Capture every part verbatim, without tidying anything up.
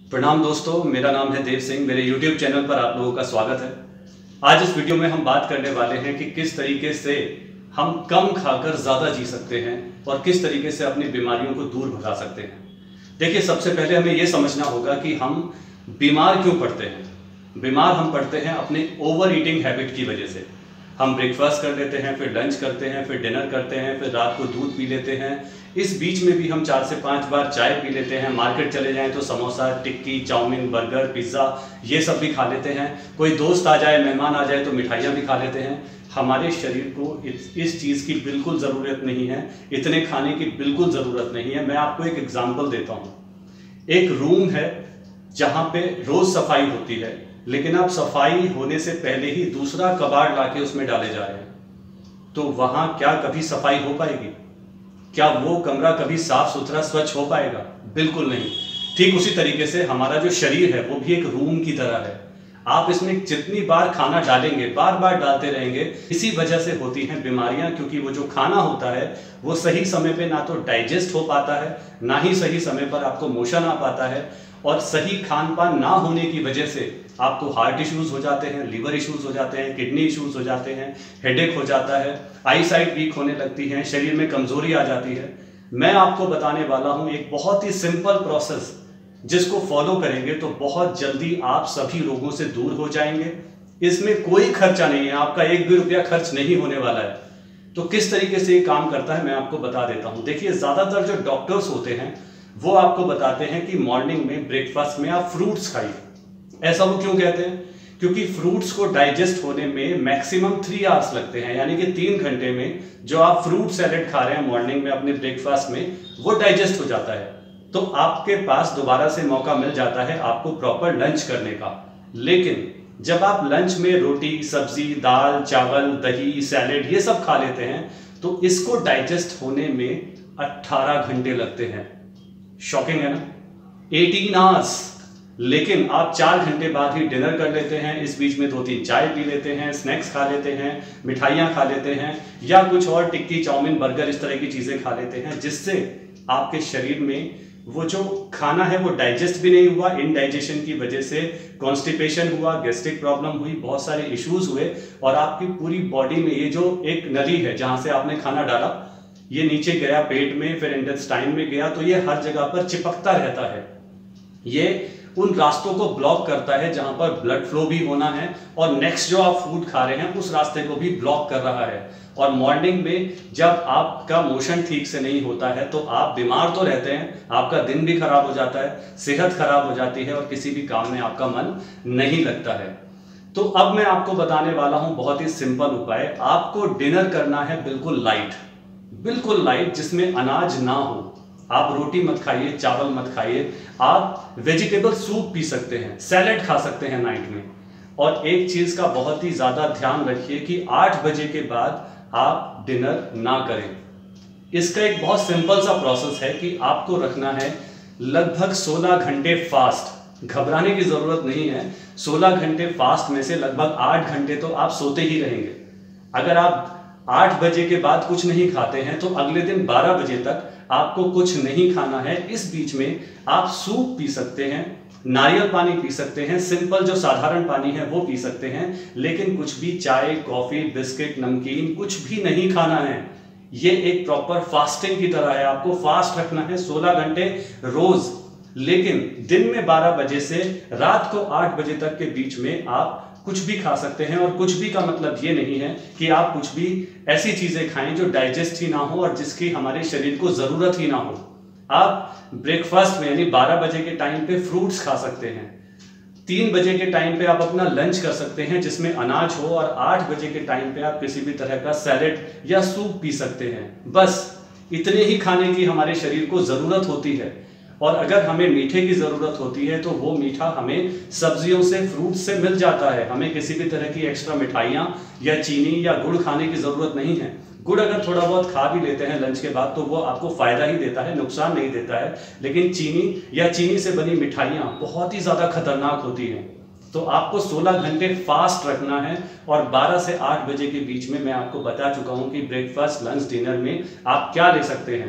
प्रणाम दोस्तों, मेरा नाम है देव सिंह। मेरे यूट्यूब चैनल पर आप लोगों का स्वागत है। आज इस वीडियो में हम बात करने वाले हैं कि किस तरीके से हम कम खाकर ज़्यादा जी सकते हैं और किस तरीके से अपनी बीमारियों को दूर भगा सकते हैं। देखिए, सबसे पहले हमें यह समझना होगा कि हम बीमार क्यों पड़ते हैं। बीमार हम पड़ते हैं अपने ओवर ईटिंग हैबिट की वजह से। हम ब्रेकफास्ट कर लेते हैं, फिर लंच करते हैं, फिर डिनर करते हैं, फिर रात को दूध पी लेते हैं। इस बीच में भी हम चार से पांच बार चाय पी लेते हैं। मार्केट चले जाएं तो samosa, tikki, chowmein, burger, pizza ये सब भी खा लेते हैं। कोई दोस्त आ जाए, मेहमान आ जाए तो मिठाइयाँ भी खा लेते हैं। हमारे शरीर को इस, इस चीज़ की बिल्कुल ज़रूरत नहीं है, इतने खाने की बिल्कुल ज़रूरत नहीं है। मैं आपको एक एग्जाम्पल देता हूँ। एक रूम है जहाँ पे रोज़ सफाई होती है, लेकिन आप सफाई होने से पहले ही दूसरा कबाड़ लाके उसमें डाले जा रहे हैं, तो वहां क्या कभी सफाई हो पाएगी? क्या वो कमरा कभी साफ सुथरा स्वच्छ हो पाएगा? बिल्कुल नहीं। ठीक उसी तरीके से हमारा जो शरीर है वो भी एक रूम की तरह है। आप इसमें जितनी बार खाना डालेंगे, बार बार डालते रहेंगे, इसी वजह से होती हैं बीमारियां, क्योंकि वो जो खाना होता है वो सही समय पे ना तो डाइजेस्ट हो पाता है, ना ही सही समय पर आपको मोशन आ पाता है। और सही खान पान ना होने की वजह से आपको हार्ट इश्यूज हो जाते हैं, लीवर इश्यूज हो जाते हैं, किडनी इश्यूज हो जाते हैं, हेडेक हो जाता है, आई साइट वीक होने लगती है, शरीर में कमजोरी आ जाती है। मैं आपको बताने वाला हूं एक बहुत ही सिंपल प्रोसेस, जिसको फॉलो करेंगे तो बहुत जल्दी आप सभी रोगों से दूर हो जाएंगे। इसमें कोई खर्चा नहीं है, आपका एक भी रुपया खर्च नहीं होने वाला है। तो किस तरीके से ये काम करता है मैं आपको बता देता हूं। देखिए, ज्यादातर जो डॉक्टर्स होते हैं वो आपको बताते हैं कि मॉर्निंग में ब्रेकफास्ट में आप फ्रूट्स खाइए। ऐसा वो क्यों कहते हैं? क्योंकि फ्रूट्स को डाइजेस्ट होने में मैक्सिमम थ्री आवर्स लगते हैं, यानी कि तीन घंटे में जो आप फ्रूट सैलेड खा रहे हैं मॉर्निंग में अपने ब्रेकफास्ट में, वो डाइजेस्ट हो जाता है। तो आपके पास दोबारा से मौका मिल जाता है आपको प्रॉपर लंच करने का। लेकिन जब आप लंच में रोटी, सब्जी, दाल, चावल, दही, सैलेड ये सब खा लेते हैं तो इसको डाइजेस्ट होने में अट्ठारह घंटे लगते हैं। शॉकिंग है ना? अठारह आवर्स। लेकिन आप चार घंटे बाद ही डिनर कर लेते हैं, इस बीच में दो तीन चाय पी लेते हैं, स्नैक्स खा लेते हैं, मिठाइयाँ खा लेते हैं, या कुछ और टिक्की, चाउमीन, बर्गर इस तरह की चीज़ें खा लेते हैं, जिससे आपके शरीर में वो जो खाना है वो डाइजेस्ट भी नहीं हुआ। इनडाइजेशन की वजह से कॉन्स्टिपेशन हुआ, गैस्ट्रिक प्रॉब्लम हुई, बहुत सारे इश्यूज हुए, और आपकी पूरी बॉडी में ये जो एक नली है जहाँ से आपने खाना डाला, ये नीचे गया पेट में, फिर इंटेस्टाइन में गया, तो ये हर जगह पर चिपकता रहता है। ये उन रास्तों को ब्लॉक करता है जहां पर ब्लड फ्लो भी होना है, और नेक्स्ट जो आप फूड खा रहे हैं उस रास्ते को भी ब्लॉक कर रहा है। और मॉर्निंग में जब आपका मोशन ठीक से नहीं होता है तो आप बीमार तो रहते हैं, आपका दिन भी खराब हो जाता है, सेहत खराब हो जाती है, और किसी भी काम में आपका मन नहीं लगता है। तो अब मैं आपको बताने वाला हूं बहुत ही सिंपल उपाय। आपको डिनर करना है बिल्कुल लाइट, बिल्कुल लाइट, जिसमें अनाज ना हो। आप रोटी मत खाइए, चावल मत खाइए, आप वेजिटेबल सूप पी सकते हैं, सैलेड खा सकते हैं नाइट में। और एक चीज का बहुत ही ज्यादा ध्यान रखिए कि आठ बजे के बाद आप डिनर ना करें। इसका एक बहुत सिंपल सा प्रोसेस है कि आपको रखना है लगभग सोलह घंटे फास्ट। घबराने की जरूरत नहीं है। सोलह घंटे फास्ट में से लगभग आठ घंटे तो आप सोते ही रहेंगे। अगर आप आठ बजे के बाद कुछ नहीं खाते हैं तो अगले दिन बारह बजे तक आपको कुछ नहीं खाना है। इस बीच में आप सूप पी सकते हैं, नारियल पानी पी सकते हैं, सिंपल जो साधारण पानी है वो पी सकते हैं, लेकिन कुछ भी चाय, कॉफी, बिस्किट, नमकीन कुछ भी नहीं खाना है। ये एक प्रॉपर फास्टिंग की तरह है। आपको फास्ट रखना है सोलह घंटे रोज, लेकिन दिन में बारह बजे से रात को आठ बजे तक के बीच में आप कुछ भी खा सकते हैं। और कुछ भी का मतलब ये नहीं है कि आप कुछ भी ऐसी चीजें खाएं जो डाइजेस्ट ही ना हो और जिसकी हमारे शरीर को जरूरत ही ना हो। आप ब्रेकफास्ट में यानी बारह बजे के टाइम पे फ्रूट्स खा सकते हैं, तीन बजे के टाइम पे आप अपना लंच कर सकते हैं जिसमें अनाज हो, और आठ बजे के टाइम पे आप किसी भी तरह का सैलेड या सूप पी सकते हैं। बस इतने ही खाने की हमारे शरीर को जरूरत होती है। और अगर हमें मीठे की जरूरत होती है तो वो मीठा हमें सब्जियों से, फ्रूट से मिल जाता है। हमें किसी भी तरह की एक्स्ट्रा मिठाइयाँ या चीनी या गुड़ खाने की जरूरत नहीं है। गुड़ अगर थोड़ा बहुत खा भी लेते हैं लंच के बाद तो वो आपको फायदा ही देता है, नुकसान नहीं देता है। लेकिन चीनी या चीनी से बनी मिठाइयाँ बहुत ही ज्यादा खतरनाक होती हैं। तो आपको सोलह घंटे फास्ट रखना है, और बारह से आठ बजे के बीच में मैं आपको बता चुका हूं कि ब्रेकफास्ट, लंच, डिनर में आप क्या ले सकते हैं।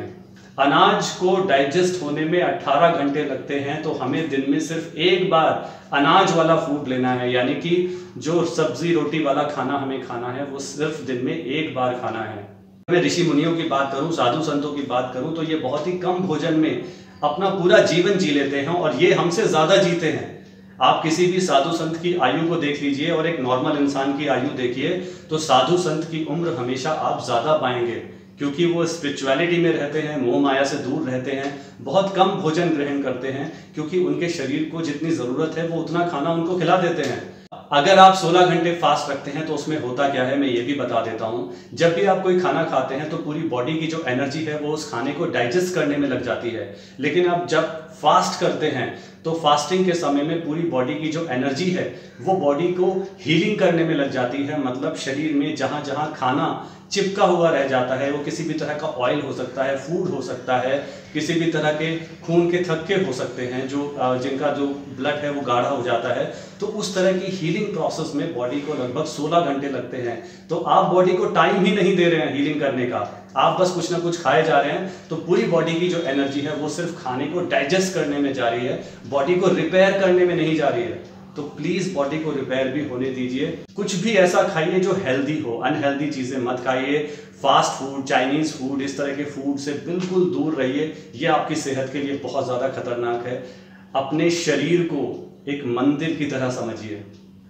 अनाज को डाइजेस्ट होने में अठारह घंटे लगते हैं, तो हमें दिन में सिर्फ एक बार अनाज वाला फूड लेना है, यानी कि जो सब्जी रोटी वाला खाना हमें खाना है वो सिर्फ दिन में एक बार खाना है। मैं ऋषि मुनियों की बात करूं, साधु संतों की बात करूं, तो ये बहुत ही कम भोजन में अपना पूरा जीवन जी लेते हैं और ये हमसे ज्यादा जीते हैं। आप किसी भी साधु संत की आयु को देख लीजिए और एक नॉर्मल इंसान की आयु देखिए, तो साधु संत की उम्र हमेशा आप ज्यादा पाएंगे, क्योंकि वो स्पिरिचुअलिटी में रहते हैं, मोह माया से दूर रहते हैं, बहुत कम भोजन ग्रहण करते हैं, क्योंकि उनके शरीर को जितनी जरूरत है वो उतना खाना उनको खिला देते हैं। अगर आप सोलह घंटे फास्ट रखते हैं तो उसमें होता क्या है मैं ये भी बता देता हूं। जब भी आप कोई खाना खाते हैं तो पूरी बॉडी की जो एनर्जी है वो उस खाने को डाइजेस्ट करने में लग जाती है, लेकिन आप जब फास्ट करते हैं तो फास्टिंग के समय में पूरी बॉडी की जो एनर्जी है वो बॉडी को हीलिंग करने में लग जाती है। मतलब शरीर में जहां जहां खाना चिपका हुआ रह जाता है, वो किसी भी तरह का ऑयल हो सकता है, फूड हो सकता है, किसी भी तरह के खून के थक्के हो सकते हैं, जो जिनका जो ब्लड है वो गाढ़ा हो जाता है, तो उस तरह की हीलिंग प्रोसेस में बॉडी को लगभग सोलह घंटे लगते हैं। तो आप बॉडी को टाइम ही नहीं दे रहे हैं हीलिंग करने का, आप बस कुछ ना कुछ खाए जा रहे हैं, तो पूरी बॉडी की जो एनर्जी है वो सिर्फ खाने को डाइजेस्ट करने में जा रही है, बॉडी को रिपेयर करने में नहीं जा रही है। तो प्लीज बॉडी को रिपेयर भी होने दीजिए। कुछ भी ऐसा खाइए जो हेल्दी हो, अनहेल्दी चीजें मत खाइए। फास्ट फूड, चाइनीज फूड, इस तरह के फूड से बिल्कुल दूर रहिए, ये आपकी सेहत के लिए बहुत ज्यादा खतरनाक है। अपने शरीर को एक मंदिर की तरह समझिए,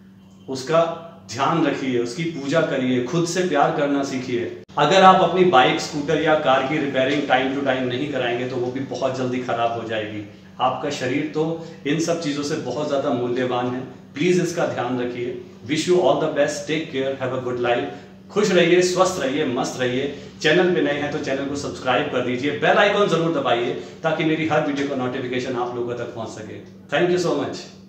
उसका ध्यान रखिए, उसकी पूजा करिए, खुद से प्यार करना सीखिए। अगर आप अपनी बाइक, स्कूटर या कार की रिपेयरिंग टाइम टू टाइम नहीं कराएंगे तो वो भी बहुत जल्दी खराब हो जाएगी। आपका शरीर तो इन सब चीजों से बहुत ज्यादा मूल्यवान है, प्लीज इसका ध्यान रखिए। Wish you all the best, take care, have a good life. खुश रहिए, स्वस्थ रहिए, मस्त रहिए। चैनल पे नए हैं तो चैनल को सब्सक्राइब कर दीजिए, बेल आइकॉन जरूर दबाइए ताकि मेरी हर वीडियो का नोटिफिकेशन आप लोगों तक पहुंच सके। Thank you so much.